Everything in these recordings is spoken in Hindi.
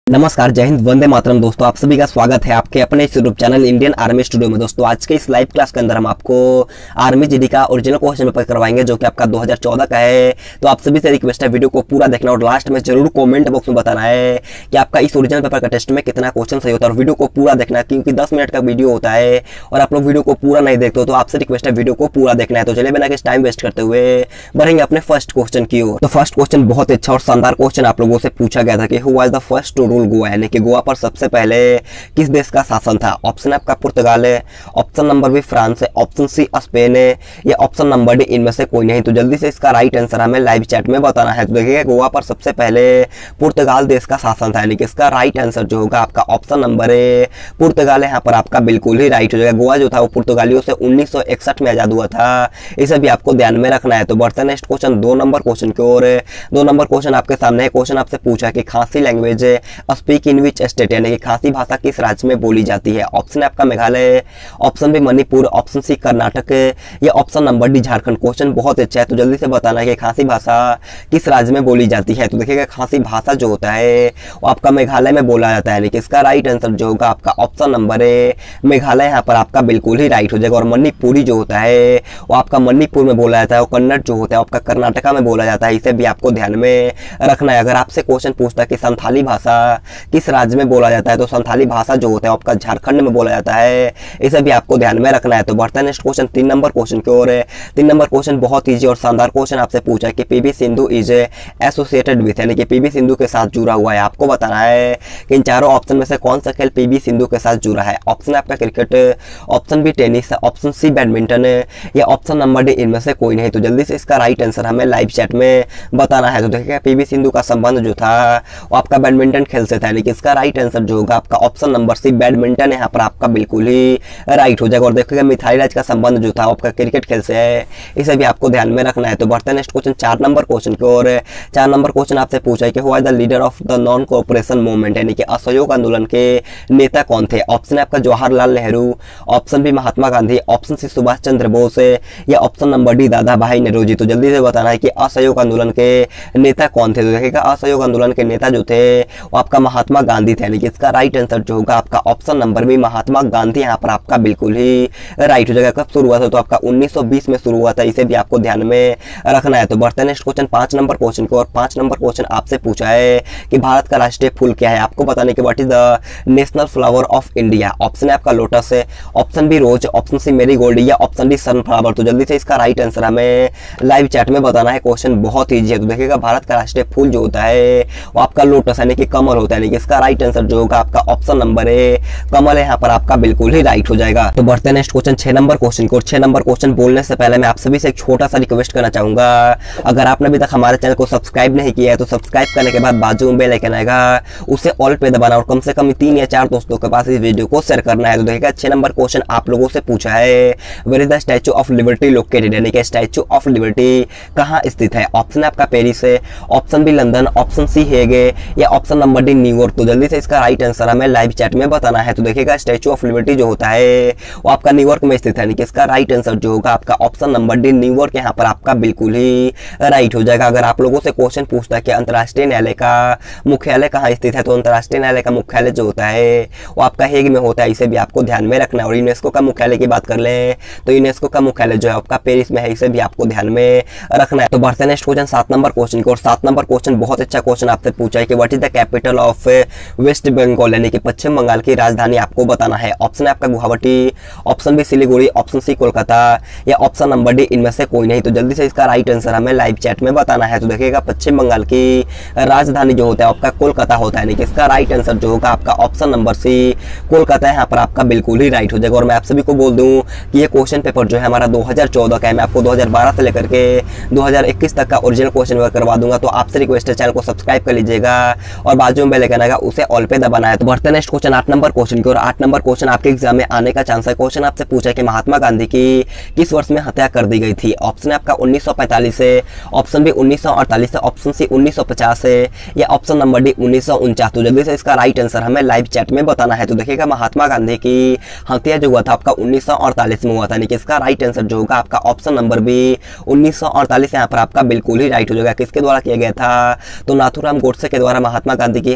नमस्कार, जय हिंद, वंदे मातरम। दोस्तों आप सभी का स्वागत है आपके अपने इस YouTube channel Indian army studio में। दोस्तों आज के इस लाइव क्लास के अंदर हम आपको आर्मी जीडी का ओरिजिनल क्वेश्चन पेपर करवाएंगे जो कि आपका 2014 का है। तो आप सभी से रिक्वेस्ट है वीडियो को पूरा देखना और लास्ट में जरूर कमेंट बॉक्स में बताना है कि आपका इस ओरिजिनल पेपर का टेस्ट में कितना क्वेश्चन सही होता है। और वीडियो को पूरा देखना क्योंकि 10 मिनट का वीडियो होता है और आप लोग वीडियो को पूरा नहीं देखते हो, तो आपसे रिक्वेस्ट है वीडियो को पूरा देखना है। तो चलिए बिना किसी टाइम वेस्ट करते हुए बढ़ेंगे अपने फर्स्ट क्वेश्चन की ओर। तो फर्स्ट क्वेश्चन बहुत अच्छा और शानदार क्वेश्चन आप लोगों से पूछा गया था कि who was the first to rule Goa, यानी कि गोवा पर सबसे पहले किस देश का शासन था। ऑप्शन आपका पुर्तगाल है, ऑप्शन नंबर बी फ्रांस है, ऑप्शन सी स्पेन है, या ऑप्शन नंबर डी इनमें से कोई नहीं। तो जल्दी से इसका राइट आंसर हमें लाइव चैट में बताना है। तो देखिए गोवा पर सबसे पहले पुर्तगाल देश का शासन था, यानी कि इसका राइट आंसर जो होगा आपका ऑप्शन नंबर ए पुर्तगाल है। यहाँ पर आपका बिल्कुल ही राइट हो जाएगा। गोवा जो था वो पुर्तगालियों से 1961 में आजाद हुआ था, इसे भी आपको ध्यान में रखना है। तो बढ़ते नेक्स्ट क्वेश्चन 2 नंबर क्वेश्चन की ओर। 2 नंबर क्वेश्चन आपके सामने है। क्वेश्चन आपसे पूछा कि Khasi language speak in which state, यानी कि खासी भाषा किस राज्य में बोली जाती है। ऑप्शन है आपका Meghalaya, option B Manipur, option C Karnataka, या option number D Jharkhand. Question बहुत अच्छा है, तो जल्दी से बताना है कि खासी भाषा किस राज्य में बोली जाती है। तो देखिएगा खासी भाषा जो होता है वो आपका मेघालय में बोला जाता है, यानी कि इसका राइट आंसर जो होगा आपका ऑप्शन नंबर ए मेघालय यहाँ पर आपका बिल्कुल ही राइट हो जाएगा। और मणिपुरी जो होता है वो आपका मणिपुर में बोला जाता है, और कन्नड़ जो होता है आपका कर्नाटका में बोला जाता है, इसे भी आपको ध्यान में रखना है। अगर आपसे क्वेश्चन पूछता है कि संथाली भाषा किस राज्य में बोला जाता है, तो संथाली भाषा जो होता है आपका झारखंड में बोला जाता है, इसे भी आपको ध्यान में रखना है। तो बढ़ता है नेक्स्ट क्वेश्चन 3 नंबर क्वेश्चन की ओर। 3 नंबर क्वेश्चन बहुत इजी और शानदार क्वेश्चन आपसे पूछा है कि PV Sindhu is associated with, यानी कि पीवी सिंधु के साथ जुड़ा हुआ है। आपको बताना है कि इन चारों ऑप्शन में से कौन सा खेल पीवी सिंधु के साथ जुड़ा है। ऑप्शन आपका cricket, option B tennis, option C badminton, या ऑप्शन नंबर डी इनमें से कोई नहीं। तो जल्दी से इसका राइट आंसर हमें लाइव चैट में बताना है। तो देखिए पीवी सिंधु का संबंध जो था वो आपका बैडमिंटन खेल से था, यानी कि इसका राइट आंसर जो होगा आपका ऑप्शन नंबर सी बैडमिंटन यहाँ पर आपका बिल्कुल ही राइट हो जाएगा। और देखिएगा मिथाली राज का संबंध जो था आपका क्रिकेट खेल से है, इसे भी आपको ध्यान में रखना है। तो बढ़ते हैं नेक्स्ट क्वेश्चन 4 नंबर क्वेश्चन की ओर। 4 नंबर क्वेश्चन आपसे पूछा है कि who was the leader of the non cooperation movement, यानी कि असहयोग आंदोलन के नेता कौन थे। ऑप्शन है आपका Jawaharlal Nehru, option B Mahatma Gandhi, option C Subhash Chandra Bose, या ऑप्शन नंबर डी दादा भाई नौरोजी। तो जल्दी से बताना है कि असहयोग आंदोलन के नेता कौन थे। तो देखिएगा असहयोग आंदोलन के नेता जो थे वो आपका महात्मा गांधी थे, यानी कि इसका राइट आंसर जो होगा आपका option number B Mahatma Gandhi यहाँ पर आपका बिल्कुल ही राइट हो जाएगा। कब शुरू हुआ था, तो आपका 1920 में शुरू हुआ था, इसे भी आपको ध्यान में रखना है। तो बढ़ते हैं नेक्स्ट क्वेश्चन 5 नंबर क्वेश्चन को। और 5 नंबर क्वेश्चन आपसे पूछा है कि भारत का राष्ट्रीय फूल क्या है। आपको बताने के what is the national flower of India. Option है आपका लोटस है, option B rose, option C marigold, या ऑप्शन डी सनफ्लावर। तो जल्दी से इसका राइट आंसर हमें लाइव चैट में बताना है। क्वेश्चन बहुत ईजी है। तो देखिएगा भारत का राष्ट्रीय फूल जो होता है वो आपका लोटस यानी कि कमल होता है, यानी कि इसका राइट आंसर जो होगा आपका ऑप्शन नंबर ए कमल है, यहाँ पर आपका बिल्कुल ही राइट हो जाएगा। तो बढ़ते हैं नेक्स्ट क्वेश्चन 6 नंबर क्वेश्चन को। 6 नंबर क्वेश्चन बोलने से पहले मैं आप सभी से एक छोटा सा रिक्वेस्ट करना चाहूंगा, अगर आपने अभी तक हमारे चैनल को सब्सक्राइब नहीं किया है तो सब्सक्राइब करने के बाद बाजू में बेल आइकन आएगा, उसे ऑल पे दबाना और कम से कम 3 या 4 दोस्तों के पास इस वीडियो को शेयर करना है। तो देखिएगा 6 नंबर क्वेश्चन आप लोगों से पूछा है where is the statue of liberty located, यानी कि स्टैचू ऑफ लिबर्टी कहाँ स्थित है। ऑप्शन है आपका पेरिस है, option B London, option C Hague, या ऑप्शन नंबर डी न्यूयॉर्क। तो जल्दी से इसका राइट आंसर हमें लाइव चैट में बताना है। तो देखिएगा स्टैचू ऑफ लिबर्टी जो होता है वो आपका न्यूयॉर्क में स्थित है, यानी कि इसका राइट आंसर जो होगा आपका ऑप्शन नंबर डी न्यूयॉर्क यहाँ पर आपका बिल्कुल ही राइट हो जाएगा। अगर आप लोगों से क्वेश्चन पूछता है कि अंतर्राष्ट्रीय न्यायालय का मुख्यालय कहाँ स्थित है, तो अंतर्राष्ट्रीय न्यायालय का मुख्यालय जो होता है वो आपका हेग में होता है, इसे भी आपको ध्यान में रखना है। और यूनेस्को का मुख्यालय की बात कर लें तो यूनेस्को का मुख्यालय जो है आपका पेरिस में है, इसे भी आपको ध्यान में रखना है। तो बढ़ते हैं नेक्स्ट क्वेश्चन 7 नंबर क्वेश्चन को। और 7 नंबर क्वेश्चन बहुत अच्छा क्वेश्चन आपसे पूछा है कि what is the capital of West Bengal, यानी कि पश्चिम बंगाल की राजधानी आपको बताना है। ऑप्शन है आपका Guwahati, option B Siliguri, option C Kolkata, या ऑप्शन नंबर डी इनमें से कोई नहीं। तो जल्दी से इसका राइट आंसर हमें लाइव चैट में बताना है। तो देखिएगा पश्चिम बंगाल की राजधानी जो होता है आपका कोलकाता होता है, यानी कि इसका राइट आंसर जो होगा आपका ऑप्शन नंबर सी कोलकाता यहाँ पर आपका बिल्कुल ही राइट हो जाएगा। और मैं आप सभी को बोल दूं कि ये क्वेश्चन पेपर जो है हमारा 2014 का है, मैं आपको 2012 से लेकर के 2021 तक का ओरिजिनल क्वेश्चन पेपर करवा दूंगा। तो आपसे रिक्वेस्ट है चैनल को सब्सक्राइब कर लीजिएगा और बाजू में बेल आइकन आएगा, उसे ऑल पे दबाना है। तो बढ़ते हैं नेक्स्ट क्वेश्चन 8 नंबर क्वेश्चन की। और 8 नंबर क्वेश्चन आपके एग्जाम में आने का चांस है। क्वेश्चन आपसे पूछा है कि महात्मा गांधी की किस वर्ष में हत्या कर दी गई थी। ऑप्शन है आपका 1945 से, ऑप्शन बी 1948 से, ऑप्शन सी 1950 से, या ऑप्शन नंबर डी 1949। तो जल्दी से इसका राइट आंसर हमें लाइव चैट में बताना है। तो देखिएगा महात्मा गांधी की हत्या जो हुआ था आपका 1948 में हुआ था, यानी कि इसका राइट आंसर जो होगा आपका ऑप्शन नंबर बी 1948 यहाँ पर आपका बिल्कुल ही राइट हो जाएगा। किसके द्वारा किया गया था, तो नाथूराम गोडसे के द्वारा महात्मा गांधी की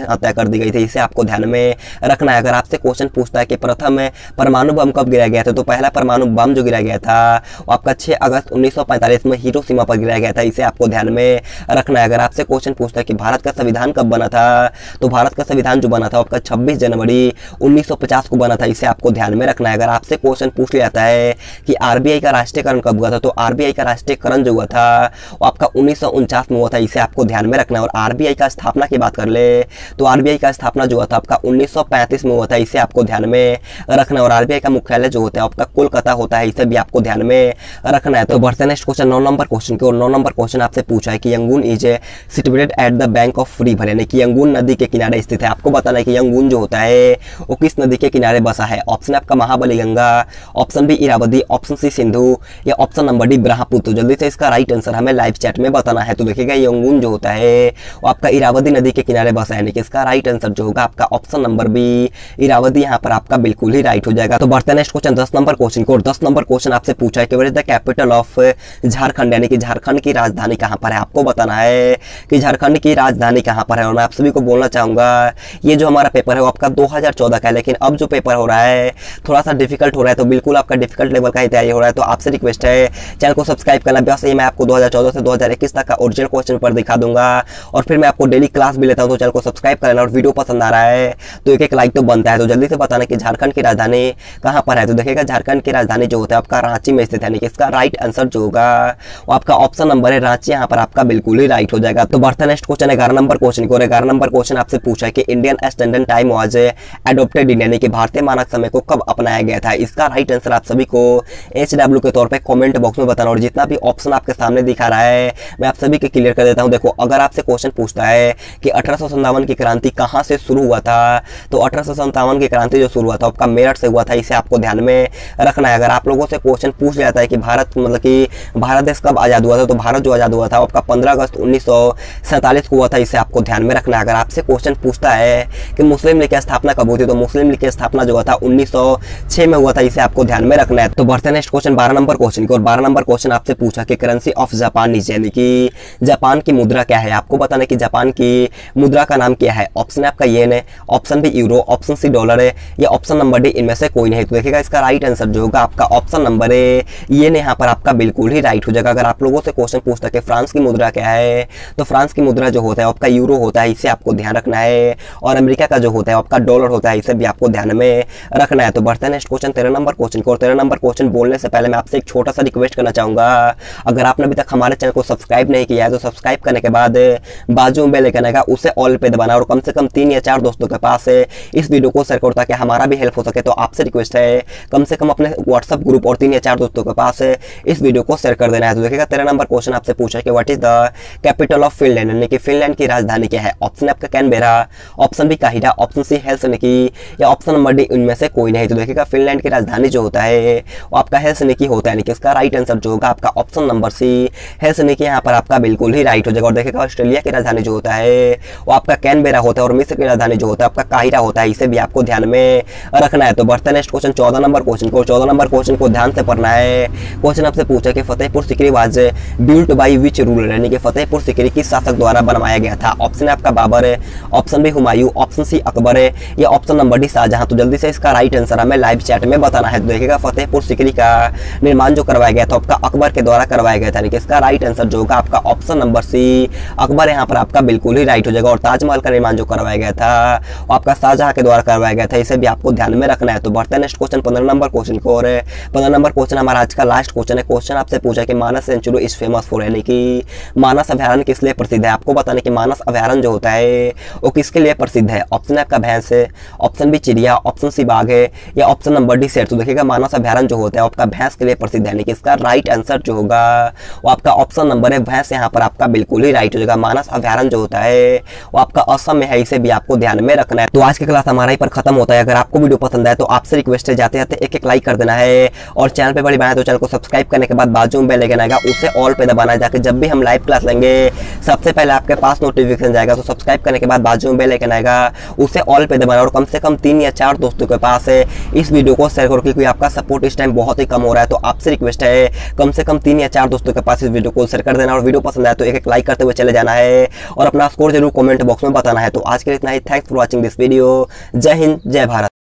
हत्या कर दी गई थी, इसे आपको ध्यान में रखना है। अगर आपसे क्वेश्चन पूछता है कि प्रथम परमाणु बम कब गिराया गया था, तो पहला परमाणु बम जो गिराया गया था वो आपका 6 अगस्त 1945 में हिरोशिमा पर गिराया गया था, इसे आपको ध्यान में रखना है। अगर आपसे क्वेश्चन पूछता है कि भारत का संविधान कब बना था, तो भारत का संविधान जो बना था आपका 26 जनवरी 1950 को बना था, इसे आपको ध्यान में रखना है। अगर आपसे क्वेश्चन पूछ लिया जाता है कि आरबीआई का राष्ट्रीयकरण कब हुआ था, तो आरबीआई का राष्ट्रीयकरण जो हुआ था वो आपका 1949 में हुआ था, इसे आपको ध्यान में रखना है। और आरबीआई का स्थापना की बात कर ले तो आरबीआई का स्थापना जो हुआ था आपका 1935 में हुआ था, इसे आपको ध्यान में रखना है। और आरबीआई का मुख्यालय जो होता है आपका कोलकाता होता है, इसे भी आपको ध्यान में रखना है। तो बढ़ते नेक्स्ट क्वेश्चन 9 नंबर क्वेश्चन की। और 9 नंबर क्वेश्चन आपसे पूछा है कि Yangon is situated at the bank of river, यानी कि यंगून नदी के किनारे स्थित है। आपको बताना है कि यंगून जो होता है वो किस नदी के किनारे बसा है। ऑप्शन आपका Mahabali Ganga, option B Irrawaddy, option C Sindhu या ऑप्शन नंबर डी ब्रह्मपुत्र। तो जल्दी से इसका राइट आंसर हमें लाइव चैट में बताना है। तो देखिएगा यंगून जो होता है वो आपका इरावदी नदी के किनारे बसा है, यानी कि इसका राइट आंसर जो होगा आपका ऑप्शन नंबर बी इरावदी यहाँ पर आपका बिल्कुल ही राइट हो जाएगा। तो बढ़ते हैं नेक्स्ट क्वेश्चन 10 नंबर क्वेश्चन को। और 10 नंबर क्वेश्चन आपसे पूछा है कि what is the capital of Jharkhand, यानी कि झारखंड की राजधानी कहाँ पर है। आपको बताना है कि झारखंड की राजधानी कहाँ पर है। और मैं आप सभी को बोलना चाहूंगा ये जो हमारा पेपर है वो आपका 2014 का है, लेकिन अब जो पेपर हो रहा है थोड़ा सा डिफिकल्ट हो रहा है, तो बिल्कुल आपका डिफिकल्ट लेवल का ही तैयारी हो रहा है। तो आपसे रिक्वेस्ट है चैनल को सब्सक्राइब करना। बस ये मैं आपको 2014 से 2021 तक का ओरिजिनल क्वेश्चन पेपर दिखा दूंगा और फिर मैं आपको डेली क्लास भी लेता हूँ। तो चैनल को सब्सक्राइब कर लेना और वीडियो पसंद आ रहा है तो एक लाइक तो बनता है। तो जल्दी से बताना कि झारखंड की राजधानी कहाँ पर है। तो देखिएगा झारखंड की राजधानी जो होता है आपका रांची में स्थित है, यानी कि इसका राइट आंसर जो होगा वो आपका ऑप्शन नंबर है रांची, यहाँ पर आपका बिल्कुल ही राइट हो जाएगा। तो बढ़ते नेक्स्ट क्वेश्चन 11 नंबर क्वेश्चन को। 11 नंबर क्वेश्चन आपसे पूछा है कि Indian standard time was adopted in, यानी कि भारतीय मानक समय को कब अपनाया गया था। इसका राइट आंसर आप सभी को HW के तौर पे कमेंट बॉक्स में बताना। और जितना भी ऑप्शन आपके सामने दिखा रहा है मैं आप सभी के क्लियर कर देता हूं। देखो अगर आपसे क्वेश्चन पूछता है कि 1857 की क्रांति कहां से शुरू हुआ था, तो 1857 की क्रांति जो शुरू हुआ था आपका मेरठ से हुआ था, इसे आपको ध्यान में रखना है। अगर आप लोगों से क्वेश्चन पूछ जाता है कि भारत मतलब कि भारत देश कब आजाद हुआ था, तो भारत जो आजाद हुआ था आपका 15 अगस्त 1947 को हुआ था, इसे आपको ध्यान में रखना है। अगर आपसे क्वेश्चन पूछता है कि मुस्लिम लीग की स्थापना कब हुई थी, तो मुस्लिम लीग की स्थापना जो हुआ था 1906 में हुआ था, इसे आपको ध्यान में रखना है। तो बढ़ते नेक्स्ट क्वेश्चन 12 नंबर क्वेश्चन की। और 12 नंबर क्वेश्चन आपसे पूछा कि करेंसी ऑफ जापान इज, यानी कि जापान की मुद्रा क्या है। आपको बताना कि जापान की मुद्रा का नाम क्या है। ऑप्शन आपका येन है, option B euro, option C dollar है या ऑप्शन नंबर डी इनमें से कोई नहीं। तो देखिएगा इसका राइट आंसर जो होगा आपका ऑप्शन नंबर ए येन यहाँ पर आपका बिल्कुल ही राइट हो जाएगा। अगर आप लोगों से क्वेश्चन पूछता है कि फ्रांस की मुद्रा क्या है, तो फ्रांस की मुद्रा जो होता है आपका यूरो होता है, इसे आपको ध्यान रखना है। और अमेरिका का जो होता है आपका डॉलर होता है, इसे भी आपको ध्यान में रखना है। तो बढ़ते हैं नेक्स्ट क्वेश्चन 13 नंबर क्वेश्चन को। और 13 नंबर क्वेश्चन बोलने से पहले मैं आपसे एक छोटा सा रिक्वेस्ट करना चाहूंगा, अगर आपने अभी तक हमारे चैनल को सब्सक्राइब नहीं किया है तो सब्सक्राइब करने के बाद बाजू में बेल आइकन आएगा उसे ऑल पे दबाना और कम से कम 3 या 4 दोस्तों के पास इस वीडियो को शेयर करो ताकि हमारा भी हेल्प हो सके। तो आपसे रिक्वेस्ट है कम से कम अपने व्हाट्सएप ग्रुप और 3 या 4 दोस्तों के पास इस वीडियो को शेयर कर देना है। तो देखिएगा 13 नंबर क्वेश्चन आपसे पूछा है कि what is the capital of Finland, यानी कि फिनलैंड की राजधानी क्या है। ऑप्शन आपका कैनबेरा, ऑप्शन बी काहिरा, ऑप्शन सी हेलसिंकी या ऑप्शन नंबर डी इनमें से कोई नहीं। तो देखिएगा फिनलैंड की राजधानी जो होता है वो आपका हेलसिंकी होता है, यानी कि इसका राइट आंसर जो होगा आपका ऑप्शन नंबर सी हेलसिंकी यहाँ पर आपका बिल्कुल ही राइट हो जाएगा। और देखिएगा ऑस्ट्रेलिया की राजधानी जो होता है वो आपका कैनबेरा होता है और मिस्र की राजधानी जो होता है आपका काहिरा होता है, इसे भी आपको ध्यान में रखना है। तो बढ़ते नेक्स्ट क्वेश्चन 14 नंबर क्वेश्चन को। 14 नंबर क्वेश्चन को ध्यान से पढ़ना है। क्वेश्चन आपसे पूछा कि Fatehpur Sikri was built by which ruler, यानी कि फतेहपुर सीकरी किस शासक द्वारा बनवाया गया था। ऑप्शन आपका बाबर है, option B Humayun, option C Akbar है या ऑप्शन नंबर डी शाहजहां। तो जल्दी से इसका राइट आंसर हमें लाइव चैट में बताना है। तो देखिएगा फतेहपुर सीकरी का निर्माण जो करवाया गया था आपका अकबर के द्वारा करवाया गया था, यानी कि इसका राइट आंसर जो होगा आपका ऑप्शन नंबर सी अकबर यहाँ पर आपका बिल्कुल ही राइट हो जाएगा। और ताजमहल का निर्माण जो करवाया गया था वो आपका शाहजहां के द्वारा करवाया गया था, इसे भी आपको ध्यान में रखना है। तो बढ़ते हैं नेक्स्ट क्वेश्चन 15 नंबर क्वेश्चन को। और 15 नंबर क्वेश्चन हमारा आज का लास्ट क्वेश्चन है। क्वेश्चन आपसे पूछा कि Manas sanctuary is famous for, यानी कि मानस अभ्यारण्य किस लिए प्रसिद्ध है। आपको बताना कि मानस अभ्यारण्य जो होता है वो किसके लिए प्रसिद्ध है। ऑप्शन आपका भैंस है, ऑप्शन बी चिड़िया, ऑप्शन सी बाघ है या ऑप्शन नंबर डी शेर। तो देखिएगा मानस अभ्यारण्य जो होता है आपका भैंस के लिए प्रसिद्ध है, यानी कि इसका राइट आंसर जो होगा वो आपका ऑप्शन नंबर है भैंस, यहाँ पर आपका बिल्कुल ही राइट हो जाएगा। मानस अभ्यारण्य जो होता है वो आपका असम में है, इसे भी आपको ध्यान में रखना है। तो आज की क्लास हमारा ही पर खत्म होता है। अगर आपको वीडियो पसंद आए तो आपसे रिक्वेस्ट है जाते जाते एक लाइक कर देना है और चैनल पे बड़ी बनाए तो चैनल को सब्सक्राइब करने के बाद बाजू में बेल आइकन आएगा उसे ऑल पे दबाना है, जाके जब भी हम लाइव क्लास लेंगे सबसे पहले आपके पास नोटिफिकेशन जाएगा। तो सब्सक्राइब करने के बाद बाजू में बेल आइकन आएगा उसे ऑल पे दबाना और कम से कम 3 या 4 दोस्तों के पास इस वीडियो को शेयर करो, क्योंकि आपका सपोर्ट इस टाइम बहुत ही कम हो रहा है। तो आपसे रिक्वेस्ट है कम से कम 3 या 4 दोस्तों के पास इस वीडियो को शेयर कर देना और वीडियो पसंद आए तो एक लाइक करते हुए चले जाना है और अपना स्कोर जरूर कमेंट बॉक्स में बताना। बताना है। तो आज के लिए इतना ही। Thanks for watching this video. जय हिंद, जय भारत।